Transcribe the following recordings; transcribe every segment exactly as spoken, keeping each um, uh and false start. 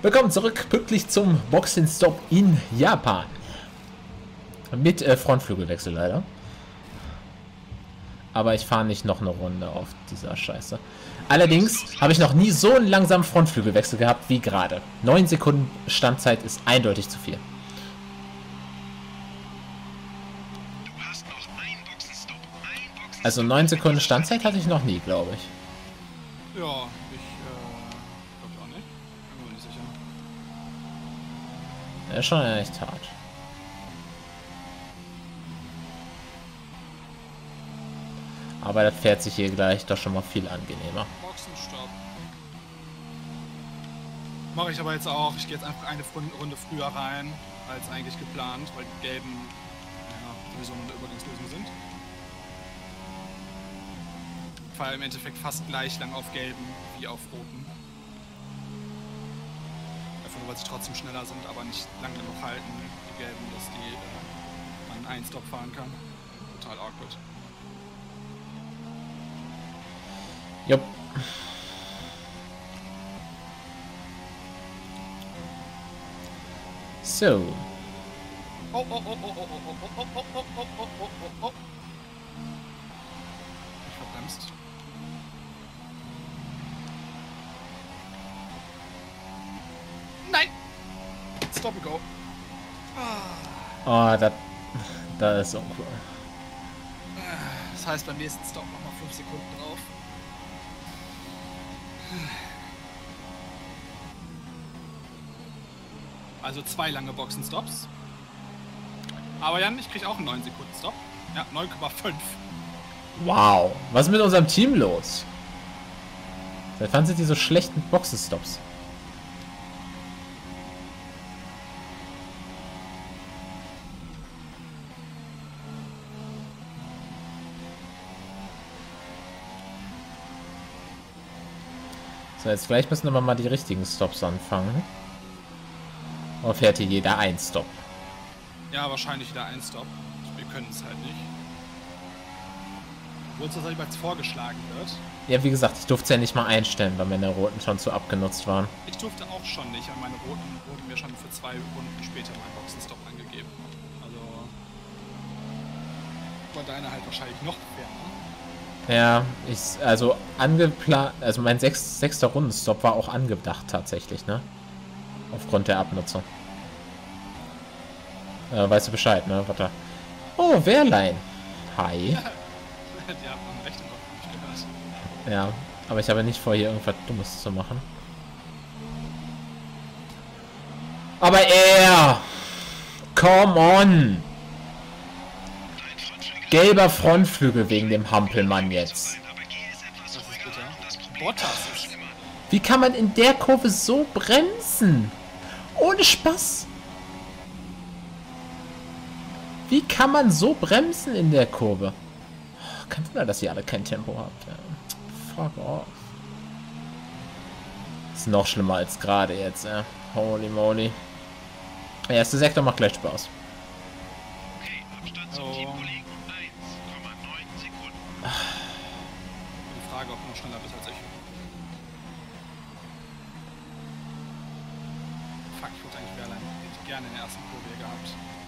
Willkommen zurück, pünktlich zum Boxenstopp in Japan. Mit äh, Frontflügelwechsel leider. Aber ich fahre nicht noch eine Runde auf dieser Scheiße. Allerdings habe ich noch nie so einen langsamen Frontflügelwechsel gehabt wie gerade. neun Sekunden Standzeit ist eindeutig zu viel. Also neun Sekunden Standzeit hatte ich noch nie, glaube ich. Ja, ich äh, glaube auch nicht. Bin mir nicht sicher. Das ist schon echt hart. Aber das fährt sich hier gleich doch schon mal viel angenehmer. Boxenstopp. Mache ich aber jetzt auch. Ich gehe jetzt einfach eine Runde früher rein, als eigentlich geplant, weil die gelben ja, sowieso nur eine Übergangslösung sind. Ich fahre im Endeffekt fast gleich lang auf gelben wie auf roten. Einfach nur, weil sie trotzdem schneller sind, aber nicht lang genug halten, die gelben, dass die äh, man einen Stop fahren kann. Total awkward. Jupp. So. Oh, oh, oh, oh, oh, oh, oh, oh, oh, oh, oh, oh, oh, oh, oh. Ich verbremst. Nein! Stop and go. Oh, das das ist uncool. Das heißt, beim nächsten Stop nochmal fünf Sekunden drauf. Also zwei lange Boxenstops. Aber Jan, ich krieg auch einen neun Sekunden Stop. Ja, neun Komma fünf. Wow. Was ist mit unserem Team los? Seit wann sind die so schlechten Boxenstops? So, jetzt gleich müssen aber mal die richtigen Stops anfangen. Oder fährt hier jeder ein Stop? Ja, wahrscheinlich wieder ein Stop. Wir können es halt nicht. Obwohl es tatsächlich als vorgeschlagen wird. Ja, wie gesagt, ich durfte es ja nicht mal einstellen, weil meine roten schon zu abgenutzt waren. Ich durfte auch schon nicht, und meine roten wurden mir schon für zwei Runden später mein Boxenstopp angegeben. Also war deine halt wahrscheinlich noch ferner. Ja, ich, also angeplant, also mein sechs, sechster Rundenstopp war auch angedacht tatsächlich, ne? Aufgrund der Abnutzung. Äh, weißt du Bescheid, ne? Warte. Oh, Wehrlein. Hi. Die haben am rechten Kopf nicht gehört. Ja, aber ich habe nicht vor, hier irgendwas Dummes zu machen. Aber er! Come on! Gelber Frontflügel wegen dem Hampelmann jetzt. Das ist bitter. Bottas ist. Wie kann man in der Kurve so bremsen? Ohne Spaß. Wie kann man so bremsen in der Kurve? Oh, kein Wunder, dass ihr alle kein Tempo habt. Ja. Fuck off. Ist noch schlimmer als gerade jetzt. Ja. Holy moly. Der erste Sektor macht gleich Spaß. Okay, Abstand zum Oh. Teamkollegen eins Komma neun Sekunden. Die Frage, ob du noch schneller bist als ich. Fuck, ich würde eigentlich Wehrlein hätte gerne in der ersten Kurve hier gehabt.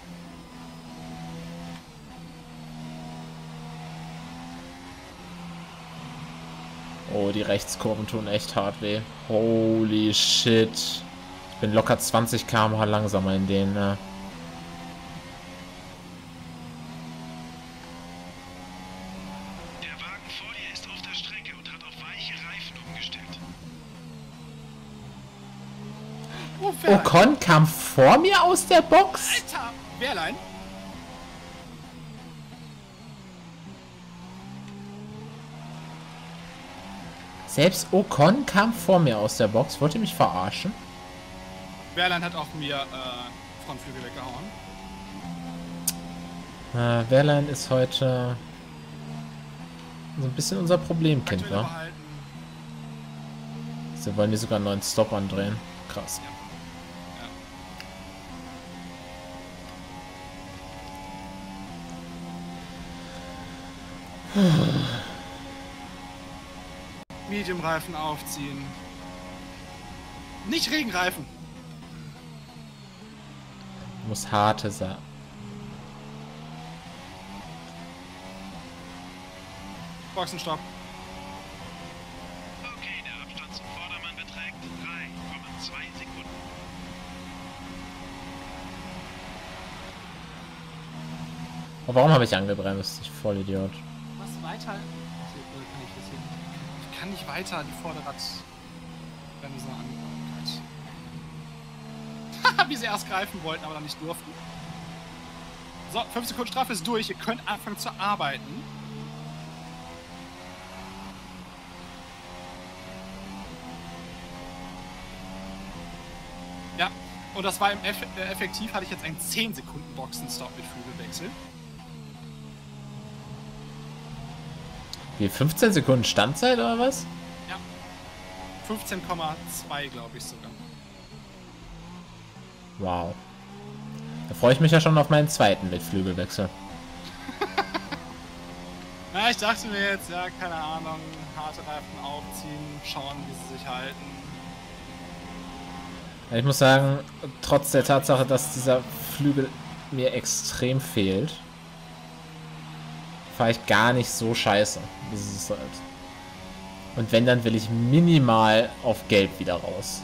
Oh, die Rechtskurven tun echt hart weh. Holy shit. Ich bin locker zwanzig Kilometer pro Stunde langsamer in denen. Ne? Der Wagen vor dir ist auf der Strecke und hat auf weiche Reifen umgestellt. Oh, Wehrlein. Ocon kam vor mir aus der Box? Alter! Wehrlein? Selbst Ocon kam vor mir aus der Box. Wollt ihr mich verarschen? Wehrlein hat auch mir äh, Frontflügel weggehauen. Äh, Wehrlein ist heute so ein bisschen unser Problemkind, Aktuell wa? behalten. Sie wollen die sogar einen neuen Stop andrehen. Krass. Ja. Medium-Reifen aufziehen. Nicht Regenreifen. Muss harte sein. Boxenstopp. Okay, der Abstand zum Vordermann beträgt drei Komma zwei Sekunden. Oh, warum habe ich angebremst? Ich Vollidiot. Was weiter? Achso, oder kann ich das hier nicht? Ich kann nicht weiter die Vorderradbremse an. Wie sie erst greifen wollten, aber dann nicht durften. So, fünf Sekunden Strafe ist durch. Ihr könnt anfangen zu arbeiten. Ja, und das war im Eff äh, effektiv, hatte ich jetzt einen zehn Sekunden Boxenstopp mit Flügelwechsel. Wie, fünfzehn Sekunden Standzeit oder was? Ja. fünfzehn Komma zwei, glaube ich sogar. Wow. Da freue ich mich ja schon auf meinen zweiten mit Flügelwechsel. Na, ich dachte mir jetzt, ja, keine Ahnung, harte Reifen aufziehen, schauen, wie sie sich halten. Ich muss sagen, trotz der Tatsache, dass dieser Flügel mir extrem fehlt, fahre ich gar nicht so scheiße. Das ist halt. Und wenn, dann will ich minimal auf Gelb wieder raus.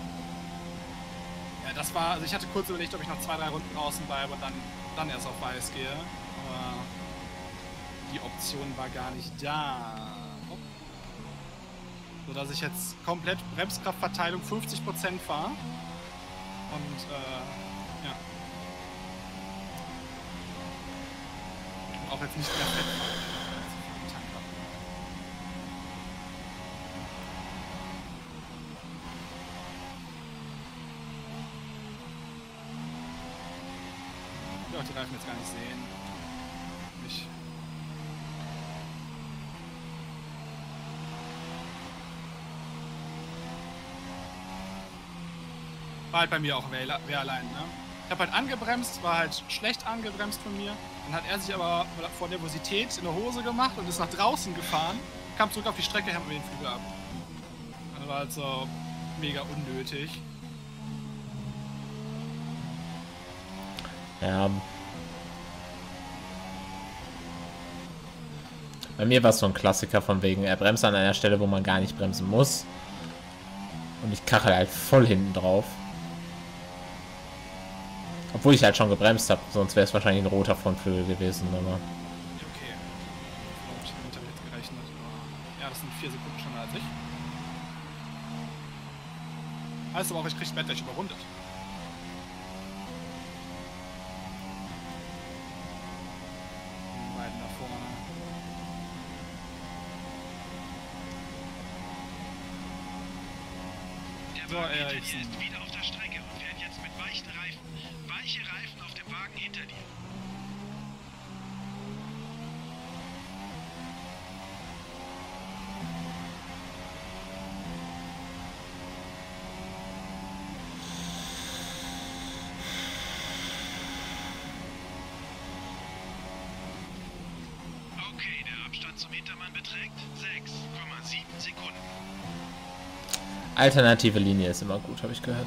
Ja, das war, also ich hatte kurz überlegt, ob ich noch zwei, drei Runden draußen bleibe und dann, dann erst auf Weiß gehe. Aber die Option war gar nicht da. Oh. So dass ich jetzt komplett Bremskraftverteilung fünfzig Prozent fahre. Und äh, ja. Und auch jetzt nicht mehr fett fahre. Ich will auch die Reifen jetzt gar nicht sehen. Ich. War halt bei mir auch wer, wer allein, ne? Ich habe halt angebremst, war halt schlecht angebremst von mir. Dann hat er sich aber vor Nervosität in der Hose gemacht und ist nach draußen gefahren. Kam zurück auf die Strecke, haben wir den Flügel ab. Das war halt so mega unnötig. Ja. Bei mir war es so ein Klassiker von wegen, er bremst an einer Stelle, wo man gar nicht bremsen muss. Und ich kachel halt voll hinten drauf. Obwohl ich halt schon gebremst habe, sonst wäre es wahrscheinlich ein roter Frontflügel gewesen, aber. Okay. Ich habe damit jetzt gerechnet. Ja, das sind vier Sekunden schneller als ich. Heißt aber auch, ich krieg Wert gleich überrundet. Die beiden da vorne. Der So, Wagen hinter Eriksen. dir ist wieder auf der Strecke und fährt jetzt mit weichen Reifen. Weiche Reifen auf dem Wagen hinter dir. Okay, der Abstand zum Hintermann beträgt sechs Komma sieben Sekunden. Alternative Linie ist immer gut, habe ich gehört.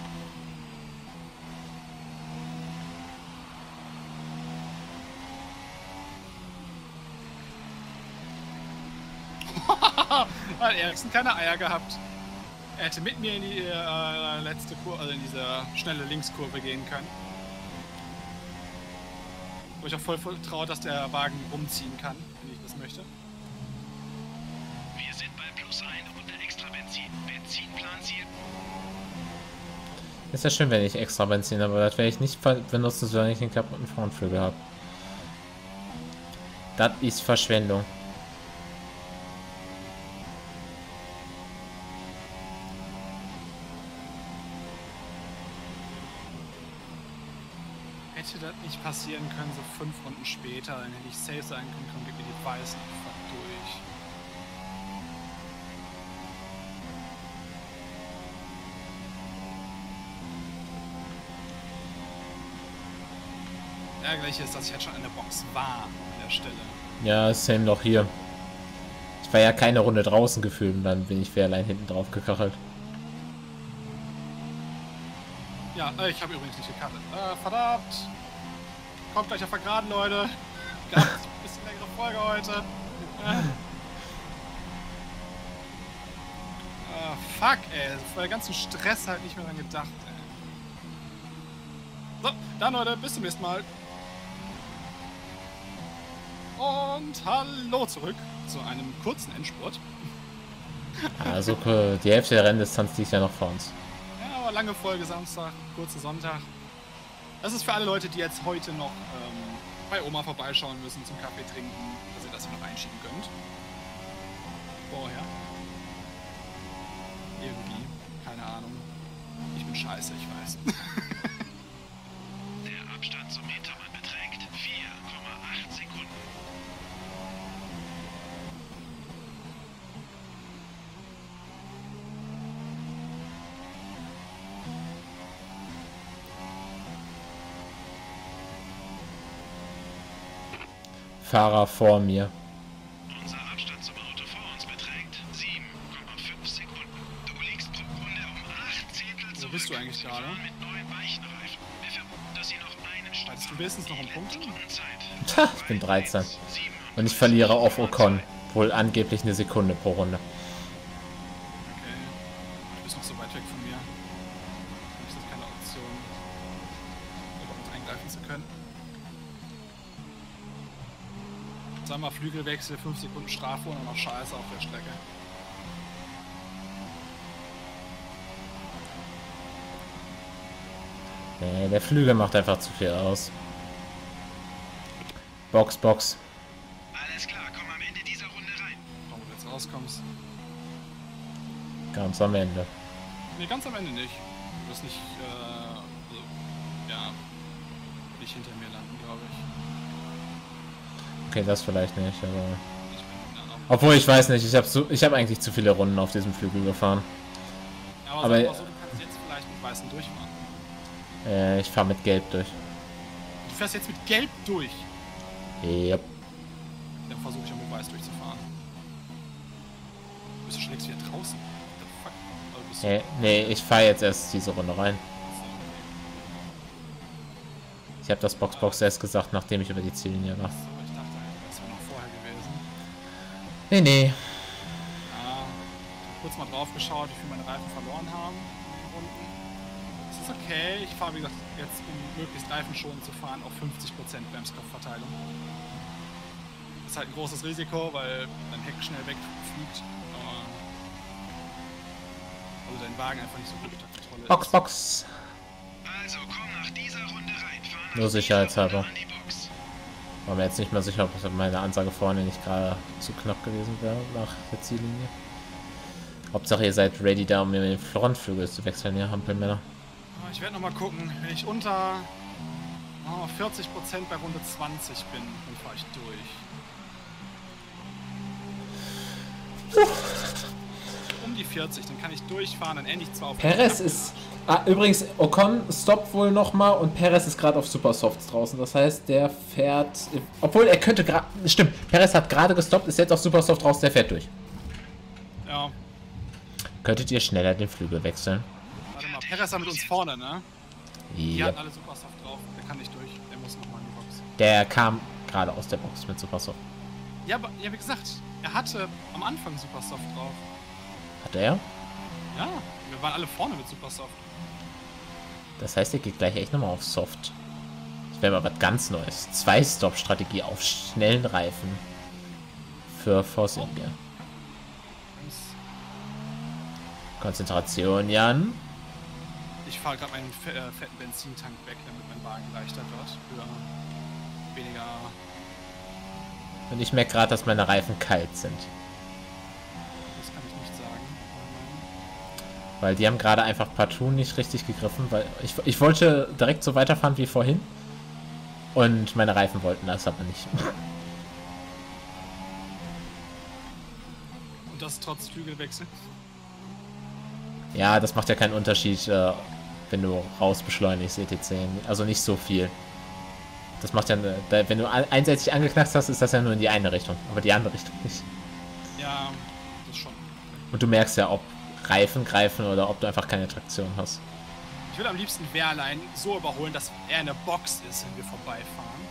Weil Eriksen keine Eier gehabt. Er hätte mit mir in die äh, letzte Kurve, also in diese schnelle Linkskurve gehen können. Wo ich auch voll vertraue, dass der Wagen umziehen kann, wenn ich das möchte. Wir sind bei plus eine Runde extra Benzin. Benzinplanziel. Ist ja schön, wenn ich extra Benzin habe, aber das werde ich nicht benutzen, solange ich den kaputten Frontflügel habe. Das ist Verschwendung. Hätte das nicht passieren können, so fünf Runden später, dann hätte ich safe sein können, komm, gib mir die Weißen einfach durch. Ärgerlich ist, dass ich halt schon in der Box war an der Stelle. Ja, same doch hier. Ich war ja keine Runde draußen gefühlt und dann bin ich allein hinten drauf gekachelt. Ja, äh, ich habe übrigens nicht gekartet. Äh, verdammt. Kommt gleich auf der Geraden, Leute. Gab ein bisschen längere Folge heute. Äh. Uh, fuck, ey. Vor der ganzen Stress halt nicht mehr dran gedacht, ey. So, dann Leute, bis zum nächsten Mal. Und hallo zurück zu einem kurzen Endspurt. Also die Hälfte der Renndistanz liegt ja noch vor uns. Ja, aber lange Folge Samstag, kurze Sonntag. Das ist für alle Leute, die jetzt heute noch ähm, bei Oma vorbeischauen müssen zum Kaffee trinken, dass ihr das hier noch einschieben könnt. Vorher. Irgendwie. Keine Ahnung. Ich bin scheiße, ich weiß. Der Abstand zum Hintermann beträgt vier Komma acht Sekunden. Fahrer vor mir. Unser Abstand zum Auto vor uns beträgt sieben Komma fünf Sekunden. Du liegst pro Runde um acht Zehntel zurück. Wo bist du eigentlich gerade? Mit neuen weichen Reifen. Wir vermuten, dass sie noch einen Stück Hattest du wenigstens noch einen Punkt? Ha, ich bin dreizehn. Und ich verliere auf Ocon. Wohl angeblich eine Sekunde pro Runde. Okay. Du bist noch so weit weg von mir. Für mich ist das keine Option, überhaupt eingreifen zu können. Zweimal Flügelwechsel, fünf Sekunden Strafe und dann noch Scheiße auf der Strecke. Nee, der Flügel macht einfach zu viel aus. Box, Box. Alles klar, komm am Ende dieser Runde rein. Warum du jetzt rauskommst. Ganz am Ende. Nee, ganz am Ende nicht. Du wirst nicht, äh, also, ja, nicht hinter mir landen, glaube ich. Okay, das vielleicht nicht, aber... Ich bin dann auch. Obwohl, ich weiß nicht, ich habe so, ich hab eigentlich zu viele Runden auf diesem Flügel gefahren. Aber, Aber- sag mal so, du kannst jetzt vielleicht mit Weißen durchfahren. Äh, ich fahre mit Gelb durch. Du fährst jetzt mit Gelb durch. Yep. Dann versuche ich auch mit Weiß durchzufahren. Bist du schon längst wieder draußen? What the fuck? Also bist du Nee, nee, ich fahre jetzt erst diese Runde rein. Ich habe das Box-Box erst gesagt, nachdem ich über die Ziellinie war. So, ich dachte eigentlich, das wäre noch vorher gewesen. Nee, nee. Ja, ich hab kurz mal drauf geschaut, wie viel meine Reifen verloren haben in den Runden. Das ist okay. Ich fahre, wie gesagt, jetzt, um möglichst reifenschonend zu fahren, auf fünfzig Prozent Bremskopfverteilung. Das ist halt ein großes Risiko, weil dein Heck schnell wegfliegt. Aber also dein Wagen einfach nicht so gut unter Kontrolle Box, ist. Box. Also komm nach dieser Runde rein. Fahr nach Nur dieser sicherheitshalber. Runde an die Box. War mir jetzt nicht mehr sicher, ob meine Ansage vorne nicht gerade zu knapp gewesen wäre nach der Ziellinie. Hauptsache ihr seid ready da, um mir den Frontflügel zu wechseln, ihr Hampelmänner. Aber ich werde nochmal gucken, wenn ich unter oh, vierzig Prozent bei Runde zwanzig bin, dann fahre ich durch. Um die vierzig, dann kann ich durchfahren, dann endlich zwar auf... Perez ist... Ah, übrigens, Ocon stoppt wohl nochmal und Perez ist gerade auf Supersofts draußen. Das heißt, der fährt... Obwohl, er könnte gerade... Stimmt, Perez hat gerade gestoppt, ist jetzt auf Supersoft raus, der fährt durch. Ja, Könntet ihr schneller den Flügel wechseln? warte mal, Perez war mit uns vorne, ne? Die Ja. hatten alle Supersoft drauf, der kann nicht durch, der muss nochmal in die Box. Der kam gerade aus der Box mit Supersoft. Ja, aber, ja, wie gesagt, er hatte am Anfang Supersoft drauf. Hat er? Ja, wir waren alle vorne mit Supersoft. Das heißt, er geht gleich echt nochmal auf Soft. Das wäre aber was ganz Neues. Zwei-Stop-Strategie auf schnellen Reifen. Für Force India. Konzentration, Jan. Ich fahre gerade meinen fe äh, fetten Benzintank weg, damit mein Wagen leichter wird. Für weniger... Und ich merke gerade, dass meine Reifen kalt sind. Das kann ich nicht sagen. Weil die haben gerade einfach partout nicht richtig gegriffen. Weil ich, ich wollte direkt so weiterfahren wie vorhin. Und meine Reifen wollten das aber nicht. Und das trotz Flügelwechsel. Ja, das macht ja keinen Unterschied, äh, wenn du raus beschleunigst, et cetera. Also nicht so viel. Das macht ja, da, wenn du einseitig angeknackst hast, ist das ja nur in die eine Richtung, aber die andere Richtung nicht. Ja, das schon. Und du merkst ja, ob Reifen greifen oder ob du einfach keine Traktion hast. Ich will am liebsten Wehrlein so überholen, dass er in der Box ist, wenn wir vorbeifahren.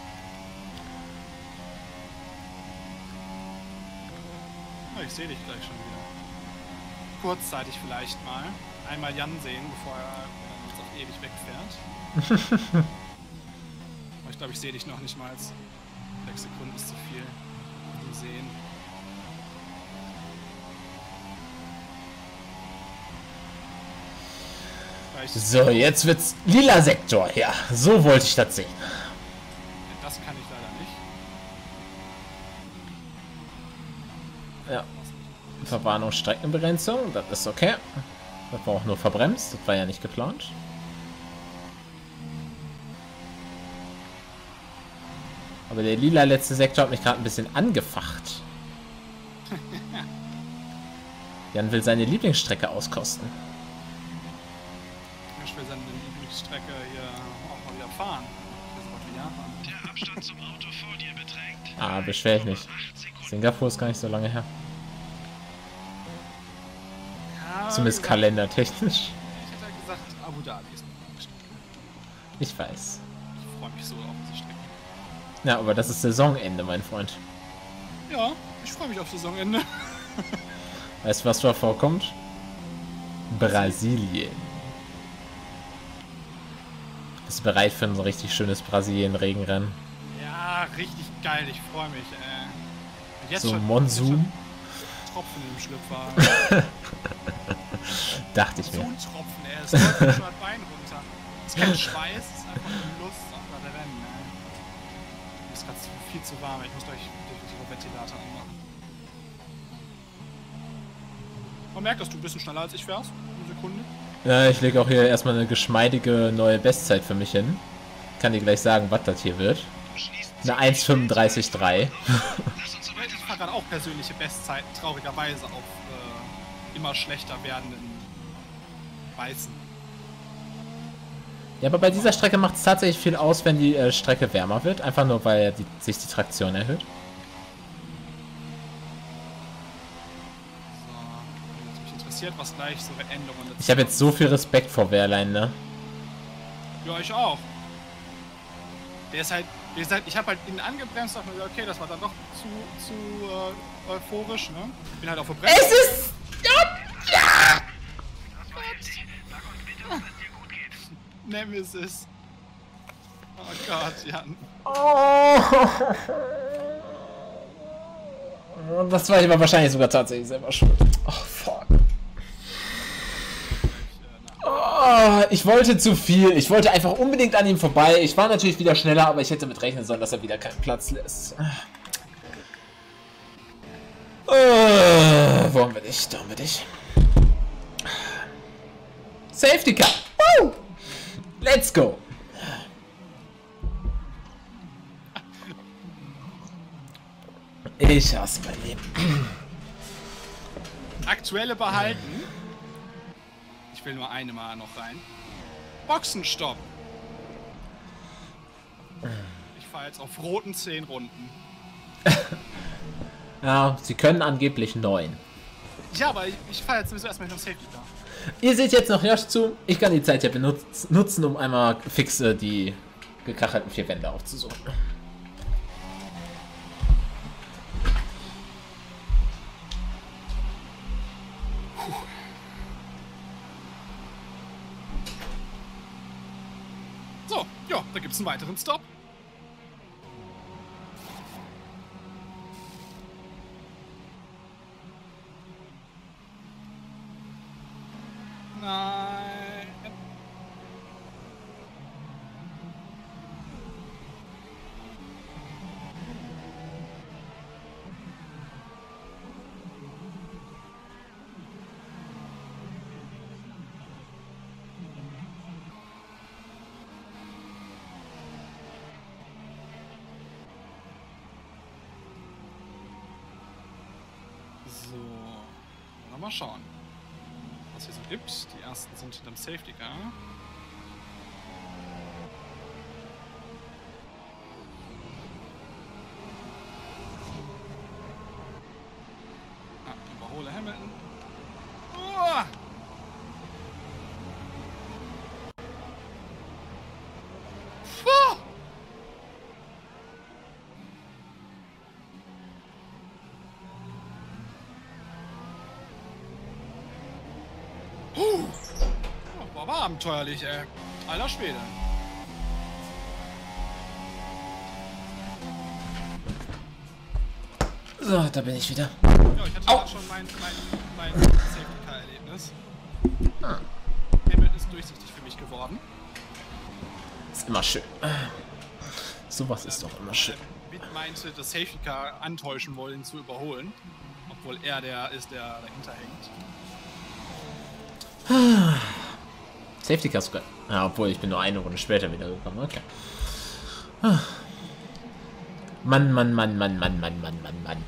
Oh, ich sehe dich gleich schon wieder. Kurzzeitig vielleicht mal. Einmal Jan sehen, bevor er uns auch ewig wegfährt. Aber ich glaube, ich sehe dich noch nicht mal. Sechs Sekunden ist zu viel. Die sehen. Vielleicht So, jetzt wird's lila Sektor. Ja, so wollte ich das sehen. das kann ich leider nicht. Ja. Verwarnung, Streckenbegrenzung, das ist okay. Das war auch nur verbremst, das war ja nicht geplant. Aber der lila letzte Sektor hat mich gerade ein bisschen angefacht. Jan will seine Lieblingsstrecke auskosten. Ich will seine Lieblingsstrecke hier auch mal wieder fahren. Das ist auch Japan. Der Abstand zum Auto vor dir beträgt Ah, beschwer ich nicht. Singapur ist gar nicht so lange her. Ja, Zumindest gesagt, kalendertechnisch. Ich hätte gesagt, Abu Dhabi ist eine gute Strecke. Ich weiß. Ich freue mich so auf diese Strecke. Ja, aber das ist Saisonende, mein Freund. Ja, ich freue mich auf Saisonende. Weißt du, was da vorkommt? Brasilien. Bist du bereit für ein so richtig schönes Brasilien-Regenrennen? Ja, richtig geil, ich freue mich. Äh. Jetzt So schon, Monsun? jetzt schon Tropfen im Schlüpfer. Dachte ich mir. Monsun-Tropfen, ey. Es läuft mir schon das Bein runter. Es ist kein Schweiß, es ist einfach nur Lust auf das Rennen, ey. Mir ist gerade viel zu warm, ich muss gleich den Ventilator anmachen. Man merkt, dass du ein bisschen schneller als ich fährst. Eine Sekunde. Ja, ich lege auch hier erstmal eine geschmeidige neue Bestzeit für mich hin. Kann dir gleich sagen, was das hier wird. Eine eins fünfunddreißig Komma drei. Ich fahre gerade auch persönliche Bestzeiten, traurigerweise auf äh, immer schlechter werdenden Weißen. Ja, aber bei dieser Strecke macht es tatsächlich viel aus, wenn die äh, Strecke wärmer wird. Einfach nur, weil die, sich die Traktion erhöht. So, jetzt mich interessiert, was gleich so Veränderungen dazu Ich habe jetzt so viel Respekt vor Wehrlein, ne? Ja, ich auch. Der ist halt, wie gesagt, ich habe halt ihn angebremst, dachte mir, okay, das war dann doch zu, zu äh, euphorisch, ne? Bin halt auf der Bremse. Es ist... Ja! Ja! Nemesis. Oh Gott, Jan. Oh. Das war ich aber wahrscheinlich sogar tatsächlich selber schuld. Oh, fuck. Oh, ich wollte zu viel. Ich wollte einfach unbedingt an ihm vorbei. Ich war natürlich wieder schneller, aber ich hätte mit rechnen sollen, dass er wieder keinen Platz lässt. Oh, wo haben wir dich? Da haben wir dich. Safety Car. Woo! Let's go. Ich hasse mein Leben. Aktuelle behalten. Ich will nur eine Mal noch rein. Boxenstopp. Ich fahre jetzt auf roten zehn Runden. Ja, sie können angeblich neun. Ja, aber ich, ich fahre jetzt sowieso erstmal noch Safety Car. Ihr seht jetzt noch Josh zu. Ich kann die Zeit ja benutz nutzen, um einmal fix äh, die gekachelten vier Wände aufzusuchen. So, ja, da gibt es einen weiteren Stop. Nein. So, wollen wir mal schauen, was hier so gibt. Die ersten sind hinterm Safety Car. Ah, überhole Hamilton. Oh! Oh, war aber abenteuerlich, ey. Alter Schwede. So, da bin ich wieder. Ja, ich hatte Au. gerade schon mein, mein, mein Safety-Car-Erlebnis. Ah. Hamilton ist durchsichtig für mich geworden. Ist immer schön. Sowas ist doch immer schön. Witt meinte, das Safety Car antäuschen wollen zu überholen. Obwohl er der ist, der dahinter hängt. Safety Car sogar. Ja, obwohl ich bin nur eine Runde später wieder gekommen. Okay. Mann, Mann, Mann, Mann, Mann, Mann, Mann, Mann, Mann.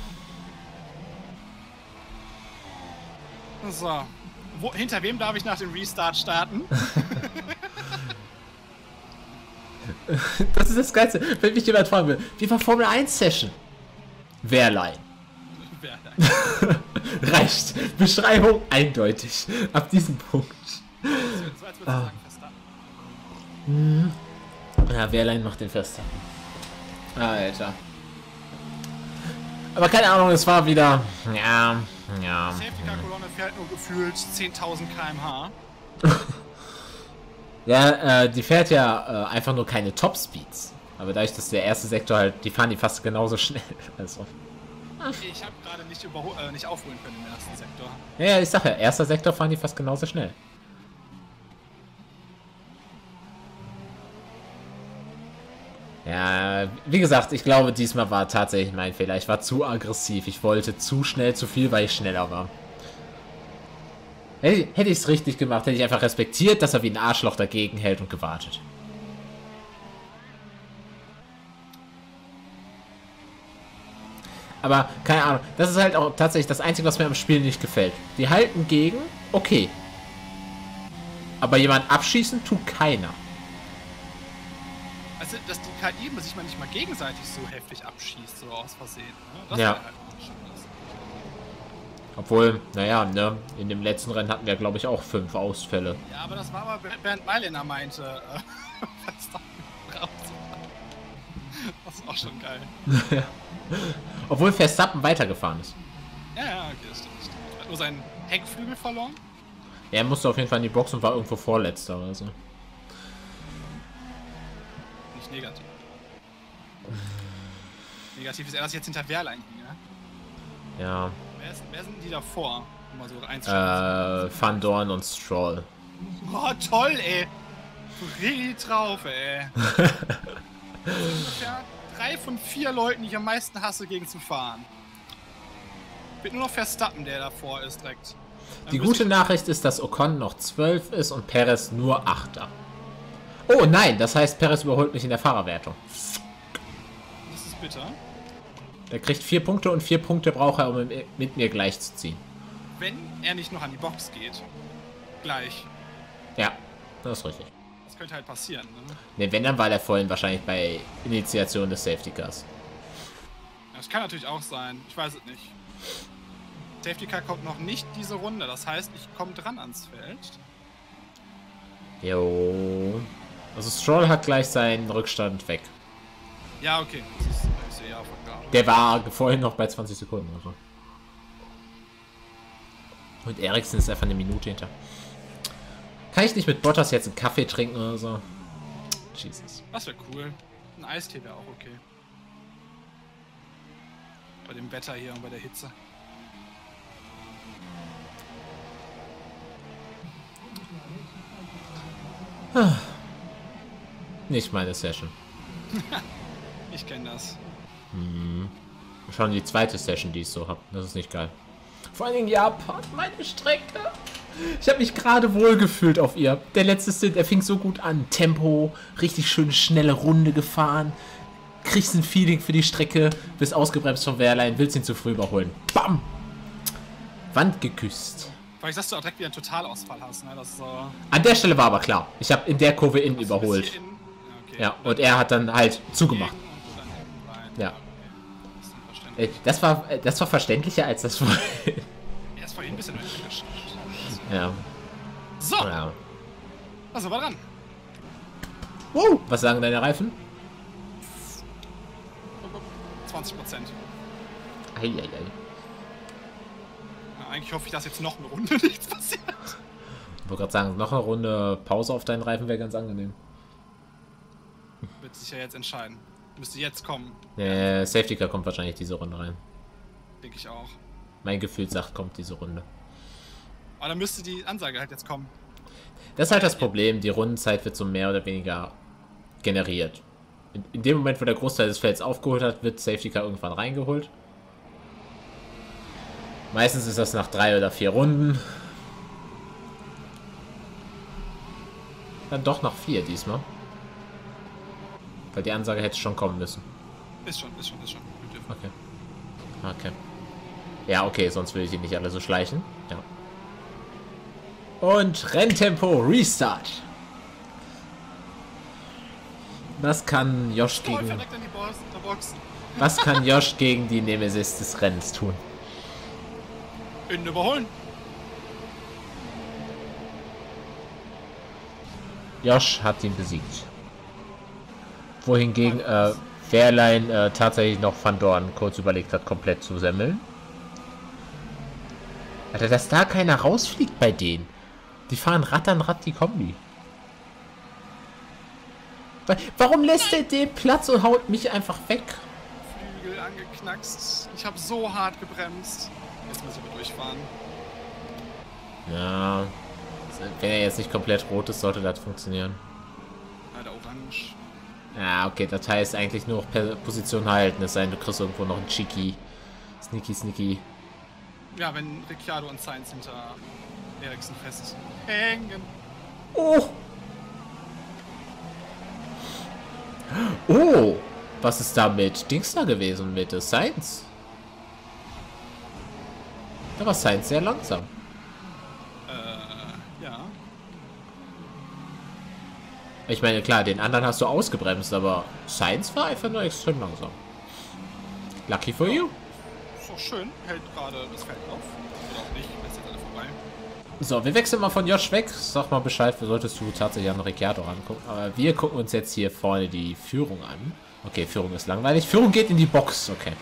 So. Wo, hinter wem darf ich nach dem Restart starten? Das ist das Geilste. Wenn mich jemand fragen will, wie war Formel eins Session? Wehrlein. Wer da? Reicht. Beschreibung eindeutig. Ab diesem Punkt. So, als würdest du Ah. sagen, Verstappen. Ja, Wehrlein macht den Fester. Alter. Aber keine Ahnung, es war wieder... Ja, ja. Die Safety Car Kolonne fährt nur gefühlt zehntausend Kilometer pro Stunde. Ja, äh, die fährt ja äh, einfach nur keine Top-Speeds. Aber dadurch, dass der erste Sektor halt... Die fahren die fast genauso schnell. Also... Ich habe gerade nicht, überhol- äh, nicht aufholen können im ersten Sektor. Ja, ja, ich sag ja, erster Sektor fahren die fast genauso schnell. Ja, wie gesagt, ich glaube, diesmal war tatsächlich mein Fehler. Ich war zu aggressiv. Ich wollte zu schnell, zu viel, weil ich schneller war. Hätte, hätte ich es richtig gemacht, hätte ich einfach respektiert, dass er wie ein Arschloch dagegen hält und gewartet. Aber, keine Ahnung, das ist halt auch tatsächlich das Einzige, was mir am Spiel nicht gefällt. Die halten gegen, okay. Aber jemand abschießen tut keiner. Also, dass die K I sich mal nicht mal gegenseitig so heftig abschießt, so aus Versehen. Ne? Das Ja. wäre halt auch schon was. Obwohl, naja, ne, in dem letzten Rennen hatten wir, glaube ich, auch fünf Ausfälle. Ja, aber das war aber Bernd Meiliner meinte, äh, Verstappen raus. Das ist auch schon geil. Obwohl Verstappen weitergefahren ist. Ja, ja, okay, das stimmt. Er hat nur seinen Heckflügel verloren. Er musste auf jeden Fall in die Box und war irgendwo Vorletzter oder so. Nicht negativ. Negativ ist er, dass jetzt hinter Wehrlein ging, ne? Ja. Wer, ist, wer sind die davor? Um mal so einzuschätzen. Äh, Van Dorn und Stroll. Oh, toll, ey. So richtig drauf, ey. Das sind ungefähr drei von vier Leuten, die ich am meisten hasse, gegen zu fahren. Wird nur noch Verstappen, der davor ist, direkt. Dann Die müsste gute ich- Nachricht ist, dass Ocon noch zwölf ist und Perez nur Achter. Oh nein, das heißt, Perez überholt mich in der Fahrerwertung. Das ist bitter. Er kriegt vier Punkte und vier Punkte braucht er, um mit mir gleich zu ziehen. Wenn er nicht noch an die Box geht. Gleich. Ja, das ist richtig. Das könnte halt passieren, ne? Ne, wenn, dann war der vorhin wahrscheinlich bei Initiation des Safety Cars. Das kann natürlich auch sein. Ich weiß es nicht. Safety Car kommt noch nicht diese Runde. Das heißt, ich komme dran ans Feld. Jo. Also Stroll hat gleich seinen Rückstand weg. Ja, okay. Das ist, ich sehe ja Vorgabe. Der war vorhin noch bei zwanzig Sekunden oder so. Und Ericsson ist einfach eine Minute hinter. Kann ich nicht mit Bottas jetzt einen Kaffee trinken oder so? Jesus. Das wäre cool. Ein Eistee wäre auch okay. Bei dem Wetter hier und bei der Hitze. Nicht meine Session. Ich kenne das. Schon die zweite Session, die ich so habe. Das ist nicht geil. Vor allen Dingen Japan, meine Strecke. Ich habe mich gerade wohl gefühlt auf ihr. Der letzte Stint, der fing so gut an. Tempo, richtig schöne schnelle Runde gefahren. Kriegst ein Feeling für die Strecke, bist ausgebremst vom Wehrlein, willst ihn zu früh überholen. Bam! Wand geküsst. Weil ich dass du auch direkt wieder einen Totalausfall hast, ne? Das ist so. An der Stelle war aber klar. Ich habe in der Kurve innen überholt. Hier in- Ja, okay. Ja, und er hat dann halt zugemacht. Und du dann hinten rein. Ja. Okay. Das ist dann verständlich. Äh, Das war, äh, das war verständlicher als das vorhin. Er ist vorhin ein bisschen weggeschickt. Ja. So, ja. also war dran. Wow. Was sagen deine Reifen? zwanzig Prozent. Eieiei. Ja, eigentlich hoffe ich, dass jetzt noch eine Runde nichts passiert. wollte gerade sagen, noch eine Runde Pause auf deinen Reifen wäre ganz angenehm. Wird sich ja jetzt entscheiden. Müsste jetzt kommen. Äh, Safety Car kommt wahrscheinlich diese Runde rein. Denke ich auch. Mein Gefühl sagt, kommt diese Runde. Aber dann müsste die Ansage halt jetzt kommen. Das ist halt das Problem, die Rundenzeit wird so mehr oder weniger generiert. In, in dem Moment, wo der Großteil des Felds aufgeholt hat, wird Safety Car irgendwann reingeholt. Meistens ist das nach drei oder vier Runden. Dann doch nach vier diesmal. Weil die Ansage hätte schon kommen müssen. Ist schon, ist schon, ist schon. Okay. Okay. Ja, okay, sonst würde ich die nicht alle so schleichen. Ja. Und Renntempo, Restart. Was kann Josh Oh, gegen... verreckt in die Box, der Box. Was kann Josh gegen die Nemesis des Rennens tun? Innen überholen. Josh hat ihn besiegt. Wohingegen äh, Wehrlein äh, tatsächlich noch Van Dorn kurz überlegt hat, komplett zu semmeln. Alter, dass da keiner rausfliegt bei denen. Die fahren Rad an Rad die Kombi. Warum lässt der den Platz und haut mich einfach weg? Flügel angeknackst. Ich habe so hart gebremst. Jetzt muss ich aber durchfahren. Ja. Wenn er jetzt nicht komplett rot ist, sollte das funktionieren. Leider orange. Ja, okay, das heißt eigentlich nur noch per Position halten. Es sei denn, du kriegst irgendwo noch einen Cheeky. Sneaky, sneaky. Ja, wenn Ricciardo und Sainz hinter Eriksen fest hängen. Oh! Oh! Was ist da mit Dings da gewesen? Mit äh, Sainz? Da war Sainz sehr langsam. Äh, ja. Ich meine, klar, den anderen hast du ausgebremst, aber Sainz war einfach nur extrem langsam. Lucky for you. Ist doch schön. Hält gerade das Feld auf. Oder auch nicht. Ist jetzt alle vorbei. So, wir wechseln mal von Josh weg. Sag mal Bescheid, solltest du tatsächlich an Ricciardo angucken. Aber wir gucken uns jetzt hier vorne die Führung an. Okay, Führung ist langweilig. Führung geht in die Box. Okay.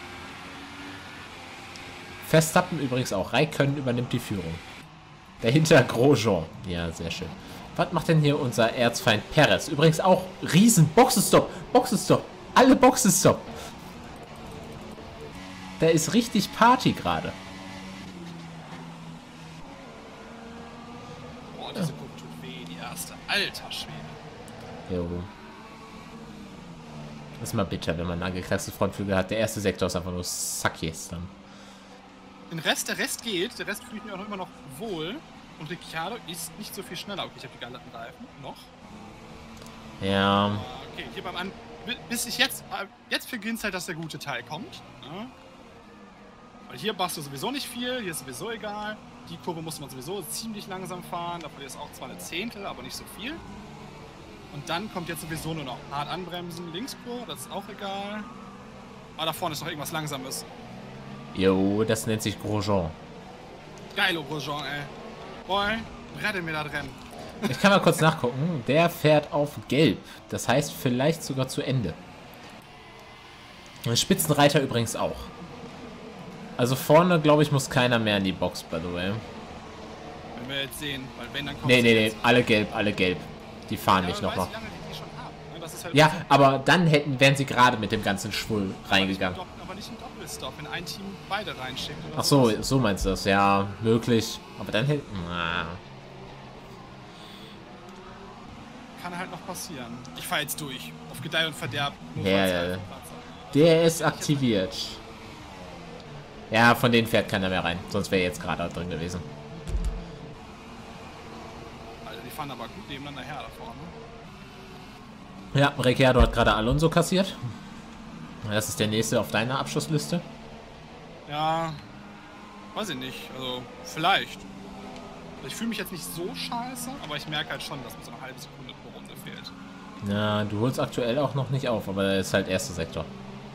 Verstappen übrigens auch. Raikkonen übernimmt die Führung. Dahinter Grosjean. Ja, sehr schön. Was macht denn hier unser Erzfeind Perez? Übrigens auch riesen Boxenstopp. Boxenstopp. Alle Boxenstopp. Da ist richtig Party gerade. Boah, diese Kurve tut weh. Die erste. Alter Schwede. Jo. Das ist mal bitter, wenn man angekraxte Frontflügel hat. Der erste Sektor ist einfach nur Sakis dann. Den Rest, der Rest geht. Der Rest fühle ich mir auch noch immer noch wohl. Und Ricciardo ist nicht so viel schneller. Okay, ich habe die galetten Reifen. Noch. Ja. Okay, hier beim An... Bis ich jetzt... Jetzt beginnt halt, dass der gute Teil kommt. Ja. Weil hier machst du sowieso nicht viel. Hier ist sowieso egal. Die Kurve muss man sowieso ziemlich langsam fahren. Da verlierst du auch zwar eine Zehntel, aber nicht so viel. Und dann kommt jetzt sowieso nur noch hart anbremsen. Linkskurve, das ist auch egal. Aber da vorne ist noch irgendwas Langsames. Jo, das nennt sich Grosjean. Geilo, Grosjean, ey. Boy, rette mir das Rennen. Ich kann mal kurz nachgucken. Der fährt auf Gelb. Das heißt vielleicht sogar zu Ende. Spitzenreiter übrigens auch. Also vorne, glaube ich, muss keiner mehr in die Box, by the way. Wenn wir jetzt sehen, weil wenn dann kommt... Nee, nee, nee, alle gelb, alle gelb. Die fahren ja, nicht nochmal. Halt ja, aber dann hätten, wären sie gerade mit dem ganzen Schwul reingegangen. Aber nicht, aber nicht im Doppelstop, wenn ein Team beide reinschickt. Oder Ach so, sowas. so meinst du das? Ja, möglich. Aber dann hätten... Na. Kann halt noch passieren. Ich fahr jetzt durch. Auf Gedeih und Verderb. Nur Ja, falls ja, er ja. einen Platz hat. Der ist aktiviert. Ja, von denen fährt keiner mehr rein. Sonst wäre jetzt gerade drin gewesen. Alter, die fahren aber gut nebeneinander her da vorne. Ja, Ricciardo hat gerade Alonso kassiert. Das ist der nächste auf deiner Abschlussliste. Ja, weiß ich nicht. Also, vielleicht. Ich fühle mich jetzt nicht so scheiße, aber ich merke halt schon, dass mir so eine halbe Sekunde pro Runde fehlt. Ja, du holst aktuell auch noch nicht auf, aber das ist halt erster Sektor.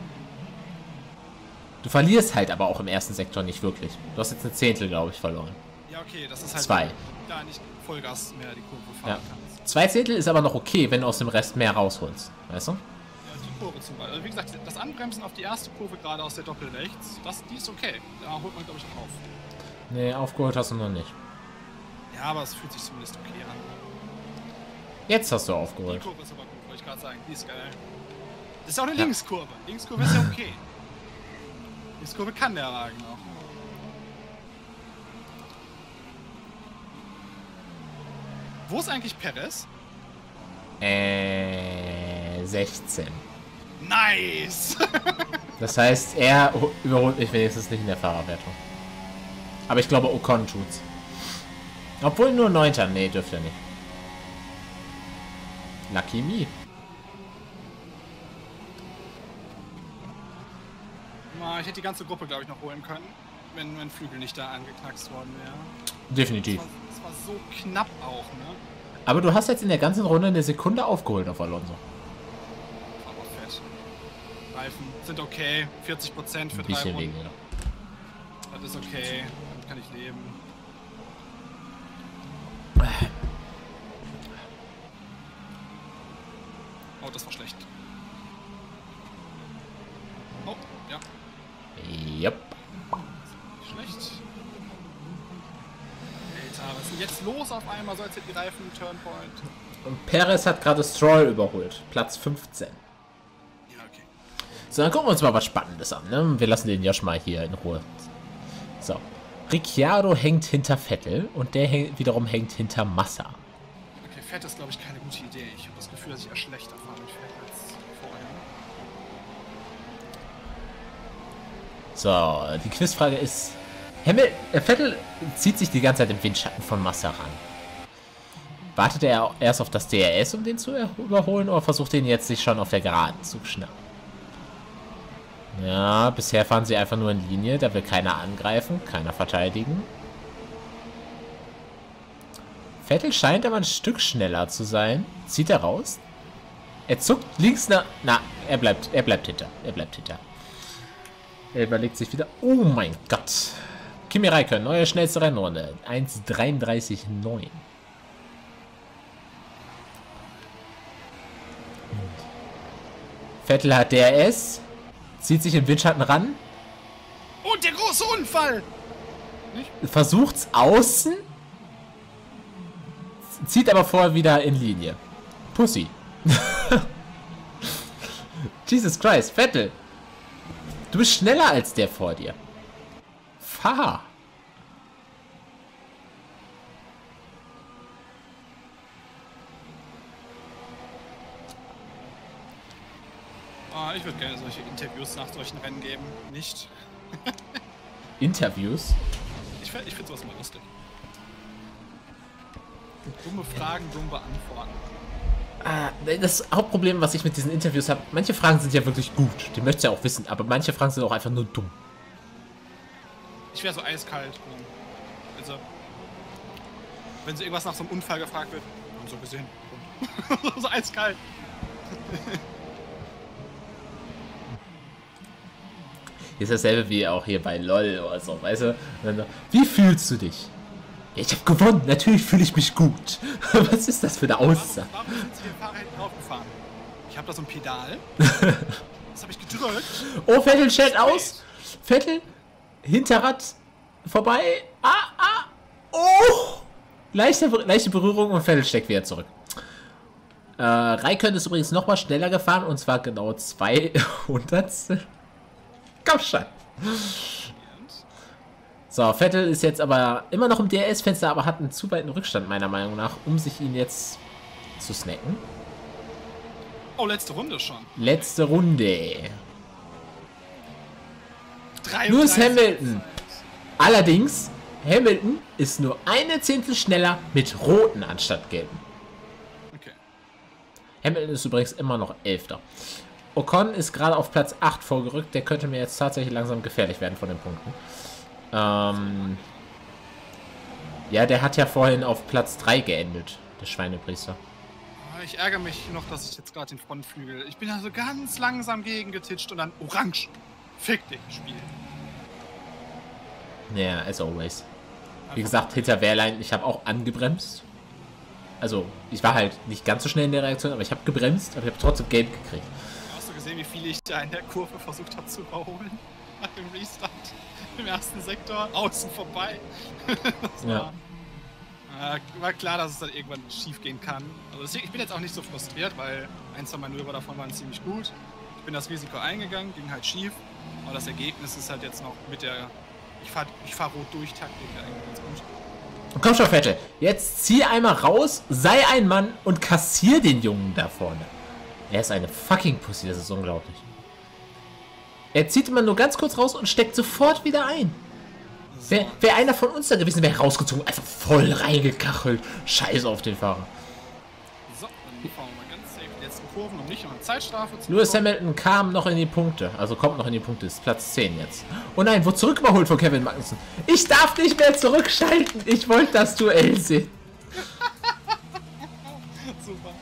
Du verlierst halt aber auch im ersten Sektor nicht wirklich. Du hast jetzt eine Zehntel, glaube ich, verloren. Ja, okay, das ist halt... Zwei. Da nicht Vollgas mehr die Kurve fahren Ja. kannst. Zwei Zehntel ist aber noch okay, wenn du aus dem Rest mehr rausholst. Weißt du? Ja, die Kurve zum Beispiel. Also wie gesagt, das Anbremsen auf die erste Kurve gerade aus der Doppelrechts, das, die ist okay. Da holt man, glaube ich, noch auf. Nee, aufgeholt hast du noch nicht. Ja, Ja, aber es fühlt sich zumindest okay an. Jetzt hast du Die aufgeholt. Kurve ist aber gut, wollte ich gerade sagen. Die ist geil. Das ist auch eine Ja. Linkskurve. Linkskurve ist ja okay. Linkskurve kann der Wagen auch. Wo ist eigentlich Perez? Äh, sechzehn. Nice! Das heißt, er überholt mich wenigstens nicht in der Fahrerwertung. Aber ich glaube, Ocon tut's. Obwohl nur neunter. Nee, dürfte er nicht. Lucky me. Na, ich hätte die ganze Gruppe, glaube ich, noch holen können, wenn mein Flügel nicht da angeknackst worden wäre. Definitiv. Das war, das war so knapp auch, ne? Aber du hast jetzt in der ganzen Runde eine Sekunde aufgeholt auf Alonso. Aber fett. Reifen sind okay. vierzig Prozent für Ein drei bisschen Runden. weniger. Das ist okay. Damit kann ich leben. Oh, das war schlecht. Oh, ja. Yep. Nicht schlecht. Alter, was ist denn jetzt los auf einmal? So als hätte die Reifen einen Turnpoint. Und Perez hat gerade Stroll überholt. Platz fünfzehn. Ja, okay. So, dann gucken wir uns mal was Spannendes an. Ne? Wir lassen den Josh mal hier in Ruhe. So. Ricciardo hängt hinter Vettel und der häng wiederum hängt hinter Massa. Okay, Fett ist, glaube ich, keine gute Idee. Ich habe das Gefühl, dass ich eher schlechter fahre mit Fett als vorher. So, die Quizfrage ist... Hamil äh, Vettel zieht sich die ganze Zeit im Windschatten von Massa ran. Wartet er erst auf das D R S, um den zu überholen, oder versucht den jetzt sich schon auf der Geraden zu schnappen? Ja, bisher fahren sie einfach nur in Linie, da will keiner angreifen, keiner verteidigen. Vettel scheint aber ein Stück schneller zu sein. Zieht er raus? Er zuckt links nach... Na, er bleibt, er bleibt hinter. Er bleibt hinter. Er überlegt sich wieder... Oh mein Gott. Kimi Räikkönen, neue schnellste Rennrunde. eins dreiunddreißig neun. Vettel hat D R S. Zieht sich im Windschatten ran. Und der große Unfall! Versucht's außen. Zieht aber vorher wieder in Linie. Pussy. Jesus Christ, Vettel. Du bist schneller als der vor dir. Fahr. Ah, ich würde gerne solche Interviews nach solchen Rennen geben. Nicht? Interviews? Ich, find- ich finde sowas mal lustig. Dumme Fragen, dumm beantworten. Ah, das Hauptproblem, was ich mit diesen Interviews habe, manche Fragen sind ja wirklich gut. Die möchtest du ja auch wissen, aber manche Fragen sind auch einfach nur dumm. Ich wäre so eiskalt. Also, wenn so irgendwas nach so einem Unfall gefragt wird, haben so gesehen. So eiskalt. Ist dasselbe wie auch hier bei LOL oder so, weißt du? Dann, wie fühlst du dich? Ja, ich habe gewonnen, natürlich fühle ich mich gut. Was ist das für eine Aussage? Warum, warum sind Sie den Fahrer hinten draufgefahren? Ich habe da so ein Pedal. Das habe ich gedrückt. Oh, Vettel stellt aus. Vettel, Hinterrad vorbei. Ah, ah. Oh. Leichte, leichte Berührung und Vettel steckt wieder zurück. Äh, Räikkönen ist übrigens nochmal schneller gefahren und zwar genau zwei Hundertstel. Komm schon. So, Vettel ist jetzt aber immer noch im D R S-Fenster, aber hat einen zu weiten Rückstand meiner Meinung nach, um sich ihn jetzt zu snacken. Oh, letzte Runde schon. Letzte Runde. dreiunddreißig Lewis Hamilton. Allerdings, Hamilton ist nur eine Zehntel schneller mit roten anstatt gelben. Okay. Hamilton ist übrigens immer noch Elfter. Ocon ist gerade auf Platz acht vorgerückt. Der könnte mir jetzt tatsächlich langsam gefährlich werden von den Punkten. Ähm ja, der hat ja vorhin auf Platz drei geendet, der Schweinepriester. Ich ärgere mich noch, dass ich jetzt gerade den Frontflügel... Ich bin da so ganz langsam gegengetitscht und dann orange. Fick dich, Spiel. Ja, as always. Wie gesagt, hinter Wehrlein, ich habe auch angebremst. Also, ich war halt nicht ganz so schnell in der Reaktion, aber ich habe gebremst, aber ich habe trotzdem gelb gekriegt. Hast du gesehen, wie viele ich da in der Kurve versucht habe zu überholen? Nach dem Restart. Im ersten Sektor, außen vorbei. Das war, Ja. Äh, war klar, dass es dann irgendwann schief gehen kann. Also deswegen, ich bin jetzt auch nicht so frustriert, weil ein, zwei Manöver davon waren ziemlich gut. Ich bin das Risiko eingegangen, ging halt schief. Aber das Ergebnis ist halt jetzt noch mit der ich fahr, ich fahr rot durch Taktik eigentlich ganz gut. Komm schon, Vettel. Jetzt zieh einmal raus, sei ein Mann und kassier den Jungen da vorne. Er ist eine fucking Pussy, das ist unglaublich. Er zieht immer nur ganz kurz raus und steckt sofort wieder ein. So. Wäre wär einer von uns da gewesen, wäre rausgezogen, einfach voll reingekachelt. Scheiße auf den Fahrer. So, dann fahren wir mal ganz safe die letzten Kurven, um nicht noch eine Zeitstrafe zu Lewis bekommen. Hamilton kam noch in die Punkte, also kommt noch in die Punkte, ist Platz zehn jetzt. Oh nein, wurde zurück überholt von Kevin Magnussen. Ich darf nicht mehr zurückschalten, ich wollte das Duell sehen. Super.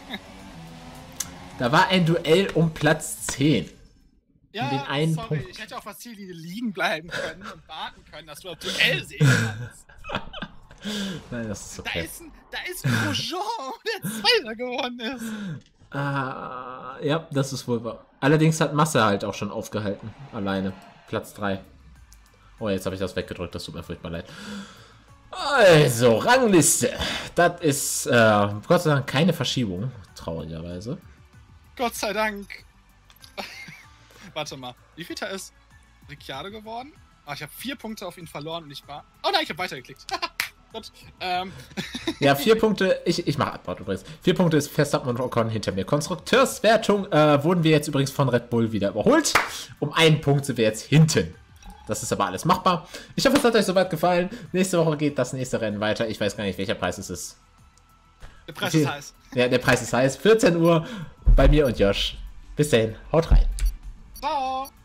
Da war ein Duell um Platz zehn. Ja, den einen sorry, Punkt. ich hätte auf der Ziellinie liegen bleiben können und warten können, dass du das Duell sehen kannst. Nein, das ist Da okay. ist ein, da ist ein Grosjean, der Zweiter geworden ist. Ah, ja, das ist wohl wahr. Allerdings hat Massa halt auch schon aufgehalten. Alleine. Platz drei. Oh, jetzt habe ich das weggedrückt. Das tut mir furchtbar leid. Also, Rangliste. Das ist, äh, Gott sei Dank keine Verschiebung. Traurigerweise. Gott sei Dank. Warte mal, wie viel ist Ricciardo geworden? Ah, ich habe vier Punkte auf ihn verloren und ich war... Oh nein, ich habe weitergeklickt. Gut. Ähm. Ja, vier Punkte. Ich, ich mache Abbau übrigens. Vier Punkte ist Verstappen und Ocon hinter mir. Konstrukteurswertung äh, wurden wir jetzt übrigens von Red Bull wieder überholt. Um einen Punkt sind wir jetzt hinten. Das ist aber alles machbar. Ich hoffe, es hat euch soweit gefallen. Nächste Woche geht das nächste Rennen weiter. Ich weiß gar nicht, welcher Preis es ist. Der Preis Okay. ist heiß. Ja, der Preis ist heiß. vierzehn Uhr bei mir und Josh. Bis dahin. Haut rein. Ciao.